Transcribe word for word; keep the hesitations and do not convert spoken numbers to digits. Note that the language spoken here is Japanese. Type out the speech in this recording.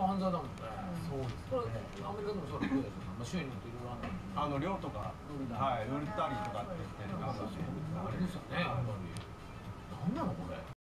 犯罪だもんね。 そうですこれね。 アメリカでもそうだけど、まあ州によっていろいろあるんだけど。 あの量とか、はい、売ったりとかって言って、あのあれ